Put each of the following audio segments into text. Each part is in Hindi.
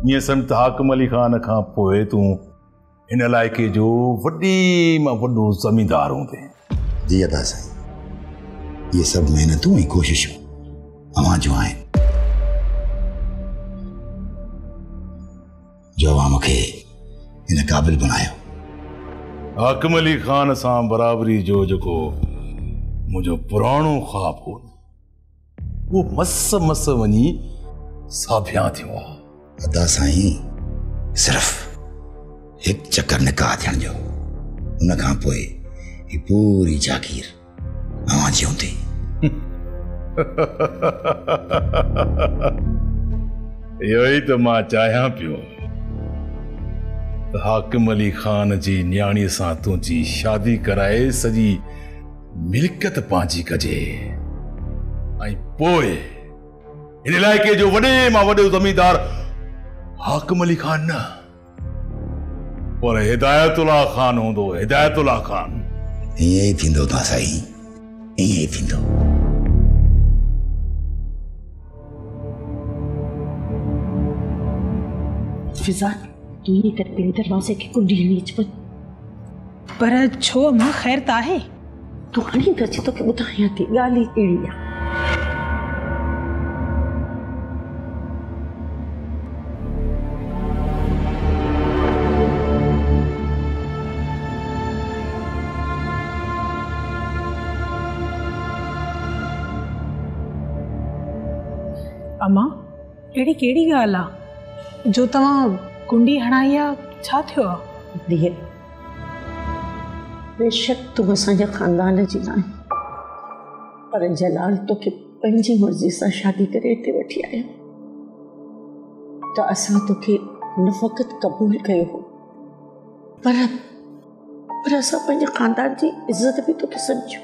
ये संत हाकिम अली खान खां पोइ तूं इन इलाइक़े जो वॾे मां वॾो ज़मींदार हूंदे। जी अदा साईं, ये सब मेहनतूं ऐं कोशिशूं अवां जूं आहिनि जो अवां मूंखे इन क़ाबिल बनायो। हाकिम अली खान सां बराबरी जो जेको मुंहिंजो पुराणो ख्वाब हो वो मस मस वञी साबिया थियो आहे। अदा साईं, सिर्फ़ एक चक्कर निकाह थियण जो, उन खां पोइ ही पूरी जागीर अवां जी हूंदी। इहो ई त मां चाहियां पियो त हाकिम अली खान जी न्याणी सां तुंहिंजी शादी कराए सॼी मिल्कियत पंहिंजी कजे ऐं पोइ इन इलाइक़े जो वॾे मां वॾो ज़मींदार हाकिम अली खान न पर हिदायतुल्लाह खान हूंदो। हिदायतुल्लाह खान ईअं ई थींदो था साईं, ईअं ई थींदो। फिजा तू ये कर पे दरवाजे की कुंडी नीच पर छो मां खैर त आहे? तू हाणे गच तो के ॿुधायां थी ॻाल्हि ई अहिड़ी आहे। अम्मा अहिड़ी कहिड़ी ॻाल्हि आहे जो तव्हां कुंडी हणाई आहे? छा थियो आहे? धीअ, बेशक तू असांजे ख़ानदान जी न आहे, पर जलाल तोखे पंहिंजी मर्ज़ी सां शादी करे हिते वठी आयो त असां तोखे न फ़क़ति क़बूल कयो हो पर असां पंहिंजे ख़ानदान जी इज़त बि तोखे सम्झो।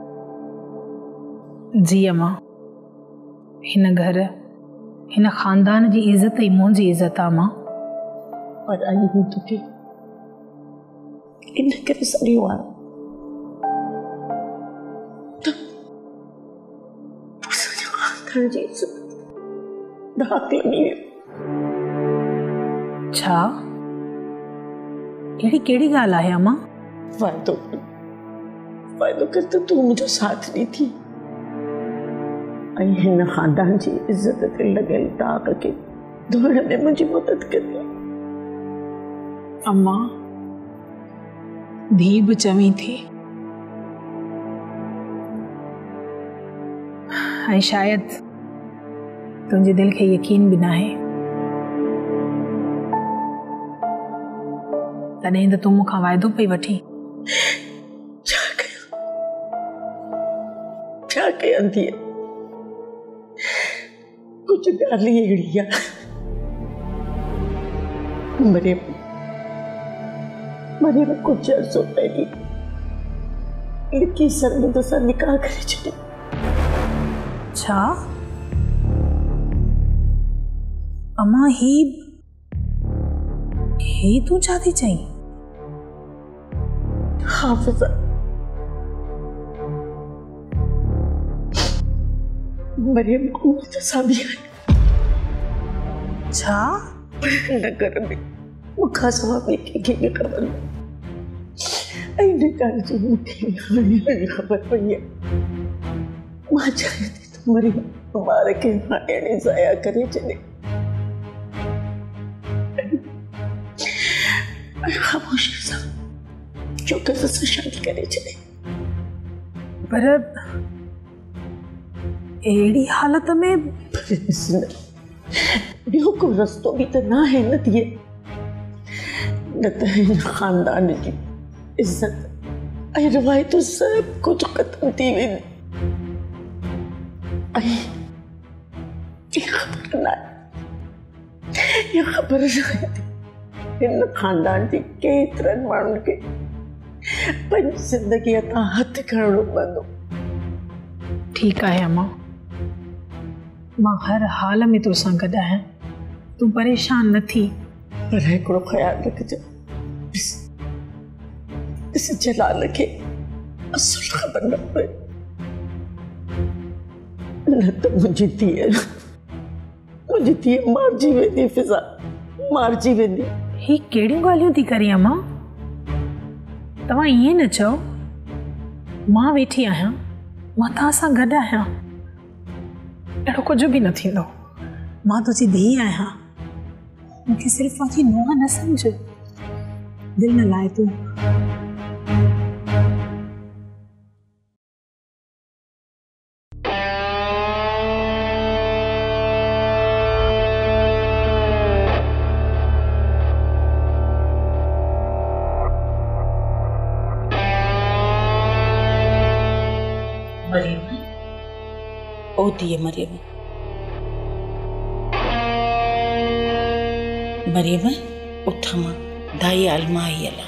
जी अम्मा, हिन घर हिन ख़ानदान जी इज़त ई मुंहिंजी इज़त आहे मां। पर अॼु हू तोखे इन करे सॾियो आहे त असांजे ख़ानदान जी इज़त दाग़ लॻी वियो। छा अहिड़ी कहिड़ी ॻाल्हि आहे अम्मा? वाइदो कर त तूं मुंहिंजो साथ ॾींदी ऐं हिन ख़ानदान जी इज़त ते लॻियल दाग़ खे धोइण में मुंहिंजी मदद कंदी। अम्मा, धी बि चवी थी ऐं शायदि तुंहिंजे दिलि खे यकीन बि न आहे, तॾहिं त तूं मूंखां वाइदो पई वठी। छा कयां धीअ, कुछ ॻाल्हि अहिड़ी आहे मरियम कुछ अर्सो पहिरीं लिकी सरबत सां निकाह करे छॾियो। छा अम्मा, ही तूं छा थी चईं? हाफ़िज़ा, मरियम को मुतसाबी है। छा? नगर में मुखा सवा में के खबर ऐं निकाल जी मूंखे हाणे ख़बर पई आहे। मां चाहियां थी त मरियम ॿार खे हाणे ज़ाया करे छॾे ऐं ख़ामोशी सां चौकस सां शादी करे छॾे। पर अहिड़ी हालत में ॿियो को रस्तो बि त न आहे न थिए, न त हिन ख़ानदान जी इज़त ऐं रवायतूं सभु कुझु ख़तम थी वेंदी ऐं ख़बर न आहे हिन ख़ानदान जी केतिरनि माण्हुनि खे पंहिंजी ज़िंदगीअ तां हथु खणणो पवंदो। ठीकु आहे अम्मा, मां हर हाल में तोसां गॾु आहियां, तूं परेशान न थी। पर हिकिड़ो ख़्यालु रखिजो, इस जलाल खे असुल ख़बर न पए, न त मुंहिंजी धीअ मारिजी वेंदी। फिज़ा मारजी वेंदी। ही केड़ियूं ॻाल्हियूं थी करी अम्मा? तव्हां ईअं न चओ। मां वेठी आहियां, मां तव्हां सां गॾु आहियां। अहिड़ो कुझु बि न थींदो। मां तुंहिंजी धीउ आहियां। मूंखे सिर्फ़ पंहिंजी नुंहुं न सम्झ। दिलि न लाए तूं। मरियम, ओ दिए मरियम, मरियम उठ मां, दाई आलमा आई अला।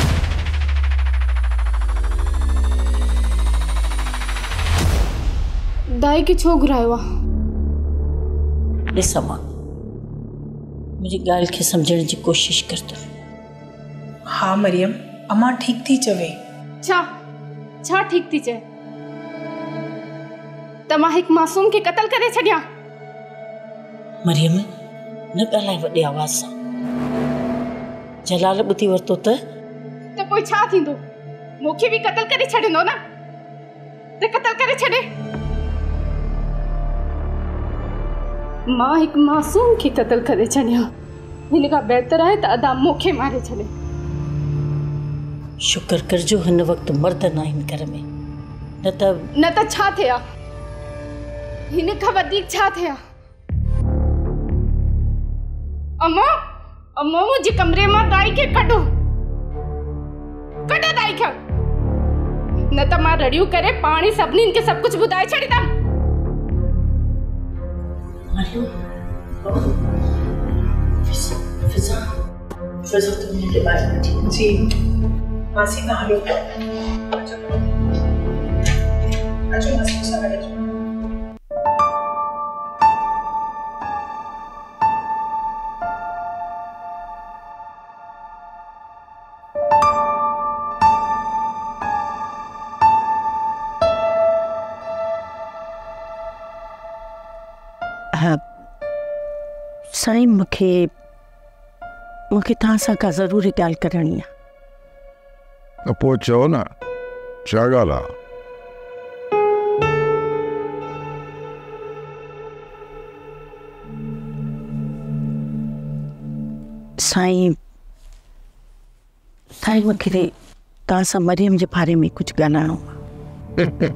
दाई के छो घुरायो आहे? ॾिस मां, मुंहिंजी ॻाल्हि खे सम्झण जी कोशिश कर तूं। हाँ मरियम, अम्मा ठीक थी चवे। छा ठीक थी चए? तमां हिकु मासूम खे क़त्ल करे छॾिया। मरियम न ॻाल्हाए वॾे आवाज़ सां। जलाल ॿुधी वरितो त पोइ छा थींदो? मूंखे बि क़त्ल करे छॾींदो न? त क़त्ल करे छॾे। मां हिकु मासूम खे क़त्ल करे छॾिया। हिन खां बहितर आहे त अदा मूंखे मारे छॾे। शुक्र करजो हिन वक़्तु मर्द न आहिनि घर में, न त छा थिया? हिन खां वधीक छा थिया? अम्मा मुंहिंजे कमरे मां दाई खे कढो दाई खे, न त मां रड़ियूं करे पाणी सभिनीनि खे सभु कुझु ॿुधाए छॾींदमि। फिज़ा तुम मुझे बात नहीं। जी मासी का हलो। अच्छा मासी से लगे। साईं मूंखे तव्हां सां का ज़रूरी ॻाल्हि करणी आहे। त पोइ चओ न, छा ॻाल्हि आहे? साईं मूंखे तव्हां सां मरियम जे बारे में कुझु ॻाल्हाइणो आहे।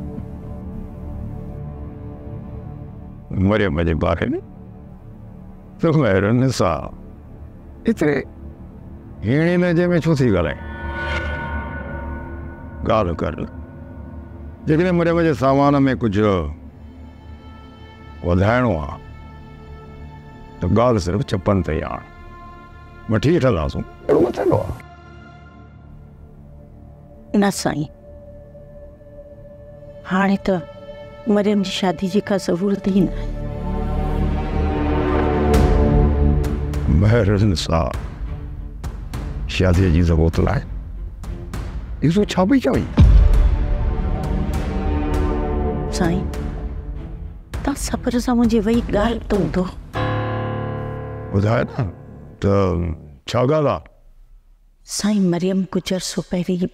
मरियम जे बारे में? तो महिरबानी सां एतिरे हीणे लहजे में छो थी ॻाल्हाए? ॻाल्हि कर। जेकॾहिं मरियम जे सामान में कुझु वधाइणो आहे त ॻाल्हि सिर्फ़ु चपनि ते आण, वठी हलंदासूं। अहिड़ो न थींदो आहे। न साईं, हाणे त मरियम जी शादी जी का ज़रूरत ई न आहे। महिरबानी सां शादीअ जी ज़रूरत लाइ इहो छा पई चवई? साईं तव्हां सब्र सां मुंहिंजी वही ॻाल्हि त ॿुधो। ॿुधाए न, त छा ॻाल्हि आहे? साईं मरियम कुझु अर्सो पहिरीं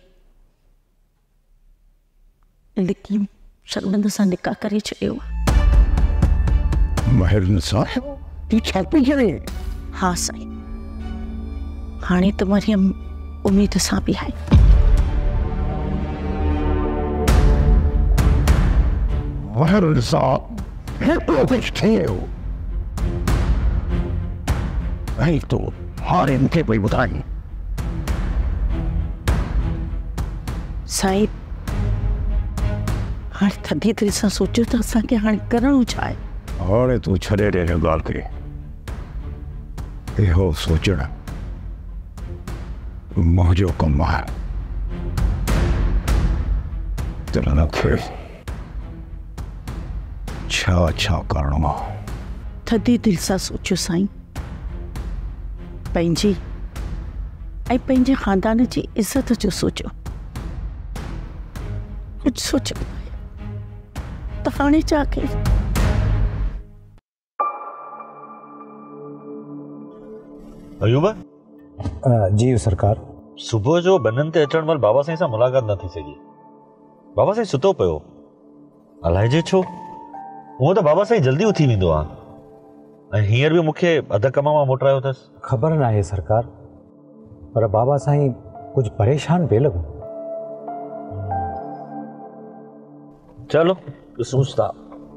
लिकी शर्मंद सां निकाह करे छॾियो। महिरबानी सां तूं छा पई चवे? हाँ साईं, हाणे त मरियम उम्मीद सां बि आहे। महिरबानी सां हेतिरो कुझु थियो ऐं तूं हाणे मूंखे पई ॿुधाई? साईं हाणे थधी दिलि सां सोचियो त असांखे हाणे करणो छा आहे? हाणे तूं छॾे ॾे हिन ॻाल्हि खे। इहो सोचणु मुंहिंजो कमु आहे। त हिनखे छा करणो आहे? थधी दिलि सां सोचियो साईं। पंहिंजी ऐं पंहिंजे ख़ानदान जी इज़त जो सोचियो। कुझु सोचियो त हाणे छा कयूं? अयूब जी सरकार। सुबुह जो बननि ते अचण महिल बाबा साईं सां मुलाक़ात न थी सघी। बाबा साईं सुतो पियो, अलाइजे छो। हूअं त बाबा साईं जल्दी उथी वेंदो आहे ऐं हींअर बि मूंखे अध कम मां मोटायो अथसि। ख़बर न आहे सरकार, पर बाबा साईं कुछ परेशान पिए लॻो। चलो ॾिसूंसि था।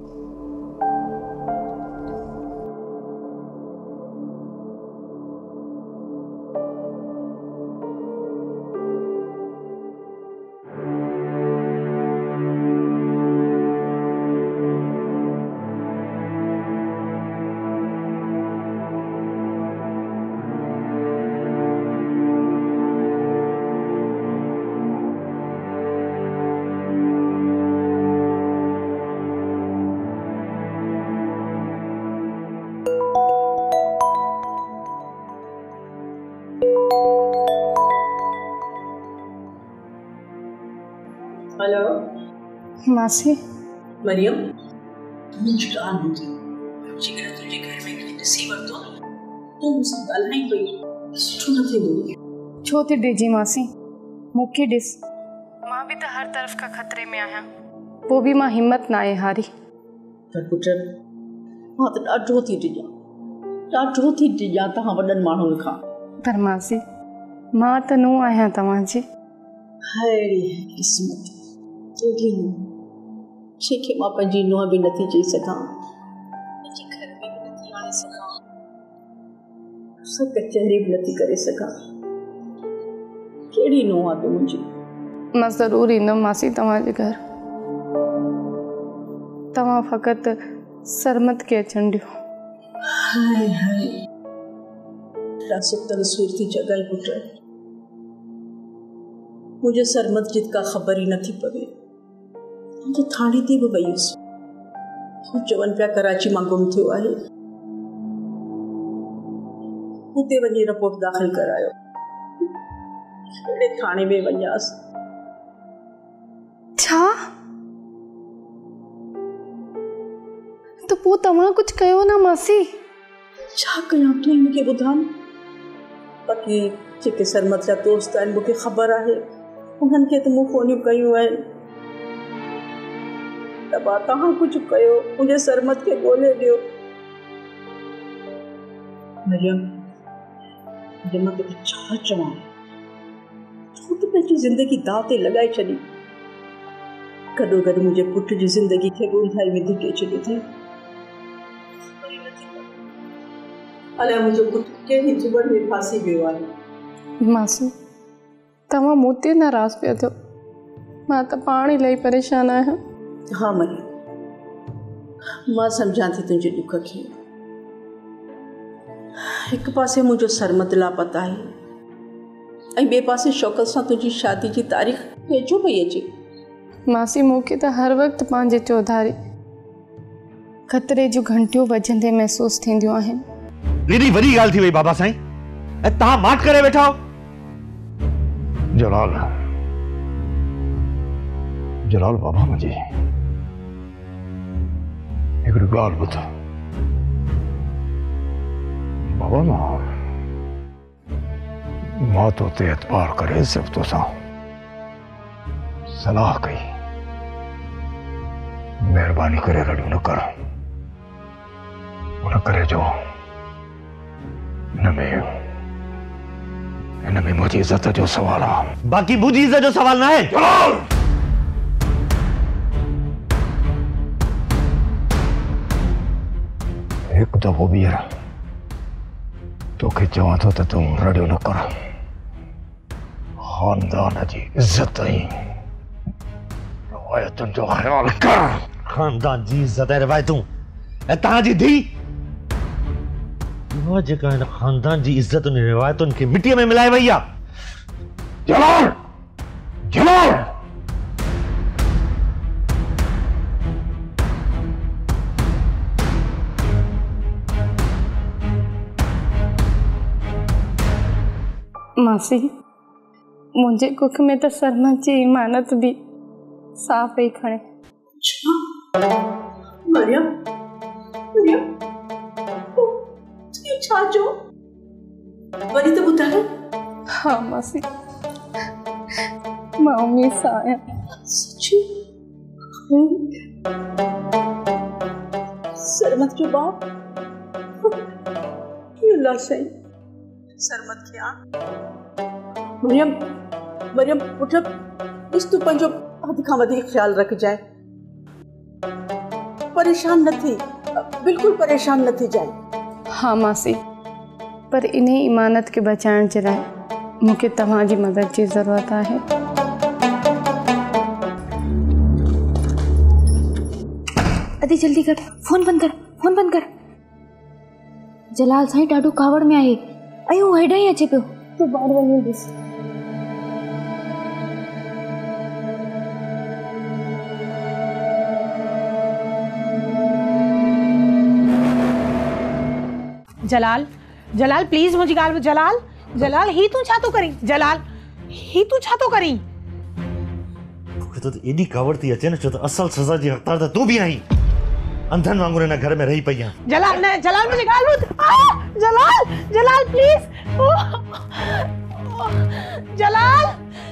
हेलो मासी। मरियम, मुझे ॻाल्हि ॿुधी। जेकॾहिं तुंहिंजे घर में कंहिं ॾिसी वरितो तूं मूंसां ॻाल्हाई पई, सुठो न थींदो। छो थी डिॼी मासी? मूंखे ॾिस, मां बि त हर तरफ़ खां ख़तरे में आहियां, पोइ बि मां हिम्मत न आहे हारी। पर पुट, मां त ॾाढो थी डिॼां तव्हां वॾनि माण्हुनि खां। पर मासी, मां त नूंहुं आहियां तव्हांजी। अहिड़ी क़िस्मत जंहिंखे मां पंहिंजी नुंहुं बि नथी चई सघां, पंहिंजे घर में बि नथी आणे सघां, सभु कचहरी बि नथी करे सघां। कहिड़ी नुंहुं आहे तूं मुंहिंजी? मां ज़रूरु ईंदमि मासी तव्हांजे घर। तव्हां फ़क़ति सरमत खे अचण ॾियो। हाय हाय, सुतल सूरती जॻह पुट, मुझे सरमत जी का ख़बर ही नथी पवे। तो थाणे ते बि वई हुअसि, चवनि पिया कराची मां गुम थियो आहे। हुते वञी रिपोर्ट दाख़िल करायो। कहिड़े थाणे में वञासि? छा? त पोइ तव्हां कुझु कयो न मासी? छा कयां तूं ई मूंखे ॿुधां। बाक़ी जेके सरमत जा दोस्त आहिनि मूंखे ख़बर आहे, उन्हनि खे त मूं फ़ोनियूं कयूं आहिनि। त भाउ तव्हां कुझु कयो, मुंहिंजे सरमत खे ॻोल्हे ॾियो। मरियम, मां तोखे छा चवां? तूं त पंहिंजी ज़िंदगी दाव ते लॻाए छॾी। गॾो गॾु मुंहिंजे पुट जी ज़िंदगी खे ॻोल्हाई विधी के छॾियो अथई। अलाए मुंहिंजो पुट कहिड़ी जुबन में फासी वियो आहे। मासी, तव्हां मूं ते नाराज़ पिया थियो। मां त पाण इलाही परेशान आहियां। हाँ मरियम, मां सम्झां थी तुंहिंजे दुख खे। हिकु पासे मुंहिंजो सरमत लापता आहे ऐं ॿिए पासे शौक़त सां तुंहिंजी शादी जी तारीख़ वेझो पई अचे। मासी, मूंखे त हर वक़्तु पंहिंजे चौधारी ख़तरे जूं घंटियूं वॼंदे महसूसु थींदियूं आहिनि। एॾी वॾी ॻाल्हि थी वई बाबा साईं, ऐं तव्हां माठ करे वेठा हो। जलाल बाबा मुझे हिकिड़ी ॻाल्हि ॿुध। बाबा मां तो ते एतबार करे सिर्फ़ तोसां सलाह कई। महिरबानी करे रड़ियूं न कर। उन करे जो हिन में मुंहिंजी इज़त जो सवाल आहे। बाक़ी मुंहिंजी इज़त जो सवाल न आहे। हिकु दफ़ो ॿीहर तोखे चवां थो त तूं रड़ियो न कर। खानदान जी इज़त ऐं रवायतुनि जो ख़्याल कर। खानदान जी इज़त ऐं रिवायतूं ऐं तव्हांजी धीउ उहा जेका हिन खानदान जी इज़तुनि ऐं रिवायतुनि खे मिटीअ में मिलाए वई आहे। जलाल मासी, मुंहिंजे कुख में त सरमत जी इमानत बि साफ़ पई खणे। मरियम, छा चो? वरी तो ॿुधायो। हाँ मासी, मां उम्मीद सां आहियां। सची? सरमत जो बाप? ये अल्लाह सही सरमत क्या? मरियम पुट, इस तू पंहिंजो हद खां वधीक ख्याल रखजाए। परेशान न थी, बिल्कुल परेशान न थी जाए। हाँ मासी, पर इन्हीं इमानत के बचाइण जे लाइ मूंखे तव्हांजी मदद जी ज़रूरत आहे। अदी जल्दी कर, फोन बंद कर। जलाल साईं ॾाढो कावड़ में आहे। अयो हेॾां ई अचे पियो। तूं ॿाहिरि वञी ॾिस। जलाल प्लीज मुझी गाल में। जलाल ही तू छा तो करी? जलाल ही तू छा तो करी? तो एडी कावड़ थी अचे न छो तो असल सजा जी हकदार त तू भी आई। अंधन वांगुर न घर में रही पई आ। जलाल मुझी गाल ॿुध। जलाल प्लीज। जलाल।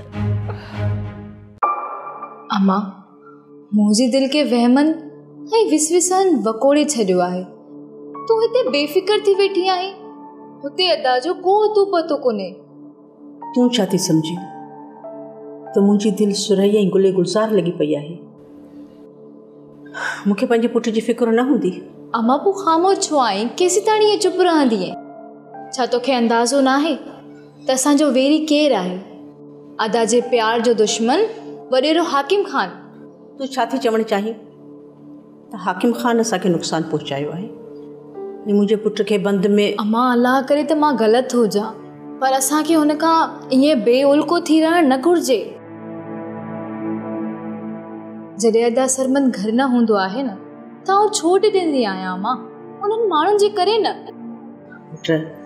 अम्मा, मुंहिंजे दिल के वहमन ऐं विसविसन वकोड़े छॾियो आहे। तूं हिते बेफिक्र थी वेठी आहीं। हुते अदा जो को अतो पतो कोन्हे। तूं छा थी सम्झी? तो मुंहिंजी दिलि सुरही ऐं गुले गुलज़ार लॻी पई आहे। मूंखे पंहिंजे पुट जी फिक्र न हूंदी? अम्मा पोइ ख़ामोश छो आहीं? केसि ताणी इहे चुप रहंदी आहीं? छा तोखे अंदाज़ो न आहे त असांजो वेरी केरु आहे? अदा जे प्यार जो दुश्मन वॾेरो हाकिम ख़ान। तूं छा थी चवणु चाहीं? त हाकिम ख़ान असांखे नुक़सानु पहुचायो आहे ऐं मुंहिंजे पुट खे बंदि में? अम्मा अलाह करे त मां ग़लति हुजां, पर असांखे हुन खां ईअं बेउल्को थी रहणु न घुरिजे। जॾहिं अदा सरमन घर न हूंदो आहे न त आउं छोड़ ॾींदी आहियां अम्मा, उन्हनि माण्हुनि जे करे न। पुट,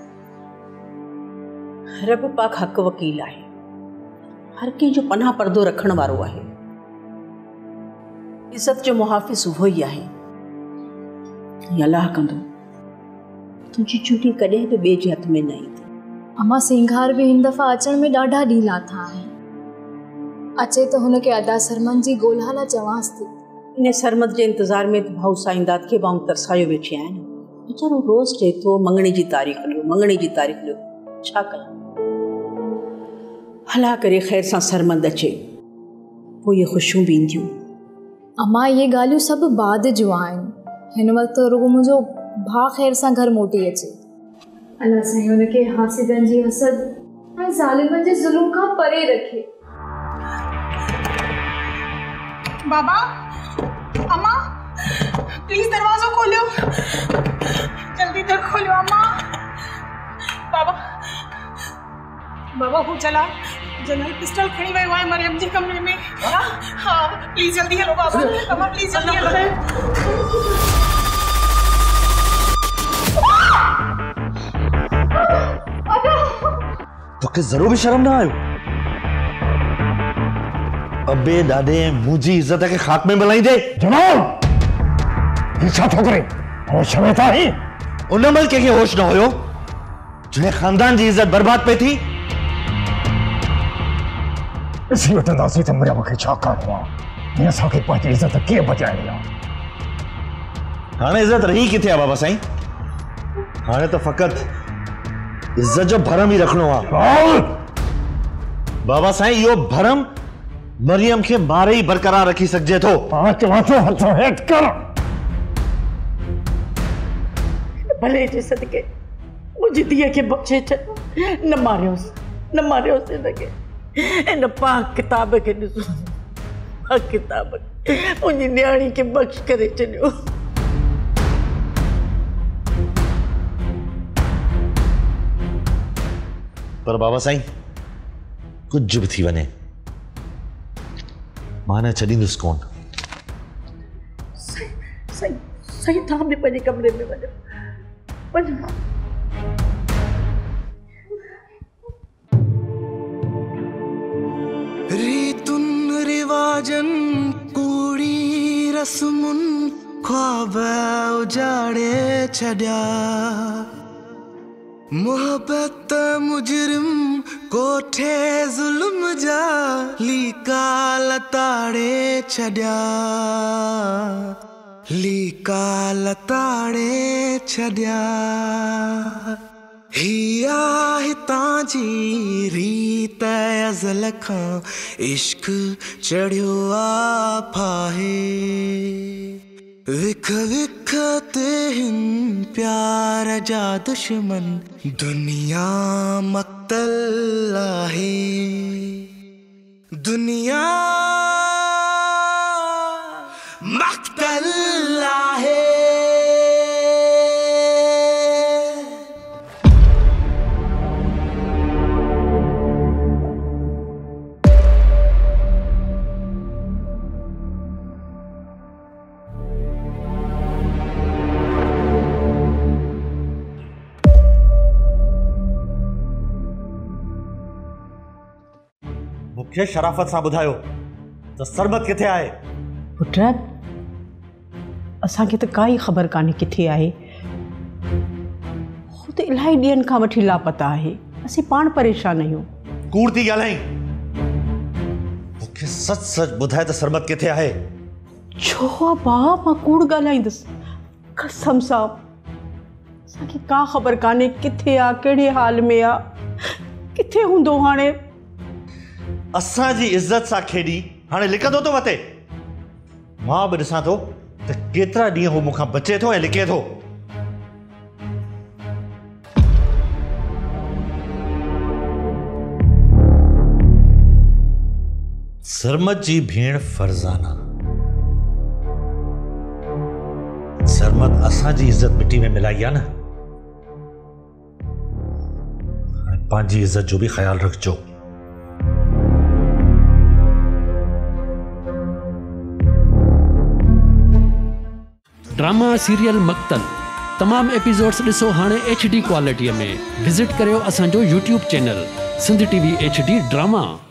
रब पाक हक़ वकील आहे। हर कंहिंजो पनाह पर्दो रखण वारो आहे। इज़त जो मुहाफ़िज़ उहो ई आहे। अलाह कंदो तुंहिंजी चूटी कॾहिं बि ॿिए जे हथ में न ईंदी। अम्मा सिंगार बि हिन दफ़ा अचण में ॾाढा ॾींहं लाथा आहिनि। अचे त हुनखे अदा सरमन जी ॻोल्हा लाइ चवांसि थी। इन सरमत जे इंतज़ार में भाऊ साईंदाद खे बाऊं तरसायो वेठी आहिनि। वीचारो रोज़ चए थो मंगणी जी तारीख़ ॾियो। छा कयां? भला करे ख़ैर सां सरमंद अचे, पोइ इहे ख़ुशियूं बि ईंदियूं। अम्मा इहे ॻाल्हियूं सभु बाद जूं आहिनि। हिन वक़्तु रुॻो मुंहिंजो भाउ ख़ैर सां घर मोटी अचे। अलाह साईं हुनखे हासिदनि जी हसद ऐं ज़ालिमनि जे ज़ुल्म खां परे रखे। बाबा, अम्मा प्लीज दरवाज़ो खोलियो। जल्दी दर खोलियो अम्मा। बाबा हू जलाल पिस्टल खणी वियो आहे मरियम जे कमरे में। हाँ प्लीज जल्दी हलो बाबा। अम्मा प्लीज जल्दी हलो। तोखे ज़रूर भी शर्म ना आयो? अबे दादे मुझी इज्जत के खाक में मिलाई दे। जनाब ये छा थो करे? होश में था ही? उन मल के होश न होयो जिन्हें खानदान जी इज्जत बर्बाद पे थी। इसी वक्त दासी तो मरियम के छा करणो आहे? ये असांखे पंहिंजी इज्जत के बचाइणी आहे? हाणे इज्जत रही किथे आहे बाबा साईं? हाणे तो फकत इज्जत जो भरम ही रखणो आहे। बाबा साईं यो भरम मरियम के मारे ही बरकरार रखी सकजे थो। पांच वाचो हथो हेठ कर। भले जे सदके मुंहिंजी धीअ खे बख़्शे छॾ। न मारियोसि हिनखे। इन पाक किताब खे ॾिसो। पाक किताब मुंहिंजी न्याणी खे बख़्श करे छॾियो। पर बाबा साईं कुछ भी थी वने माने छॾींदुसि कोन। सही तव्हां बि पंहिंजे कमरे में वञो। रीतुन रिवाजन कूड़ी रस्मुन ख्वाब उजाड़े छॾिया मोहब्बत मुजरिम कोठे जुल्म जा लीका लताड़े छड्या लीका लताड़े छड्या हिया हितां जी रीत अज़ल खां इश्क चढ़ियो आ फाहे विख विख ते हिन प्यार जा दुश्मन दुनिया मक्तल आहे दुनिया मक्तल आहे। मूंखे शराफ़त सां ॿुधायो त सरबत किथे आहे? पुट असांखे त काई ख़बर कान्हे किथे आहे। हू त इलाही ॾींहंनि खां वठी लापता आहे। असीं पाण परेशान आहियूं। कूड़ थी ॻाल्हाई। मूंखे सच सच ॿुधाए त सरबत किथे आहे। छो भाउ मां कूड़ ॻाल्हाईंदुसि? कसम सां असांखे का ख़बर कान्हे किथे आहे, कहिड़े हाल में आहे, किथे हूंदो हाणे। असांजी इज़त सां खेॾी हाणे लिकंदो थो वते। मां बि ॾिसां थो त केतिरा ॾींहं हू मूंखां बचे थो ऐं लिके थो। सरमत जी भेण फरज़ाना, सरमत असांजी इज़त मिट्टी में मिलाई आहे न। हाणे पंहिंजी इज़त जो बि ख़्यालु रखिजो। ड्रामा सीरियल मक्तल तमाम एपिसोड्स ॾिसो हाणे HD क्वालिटीअ में। विज़िट करियो असांजो YouTube channel Sindh TV HD drama.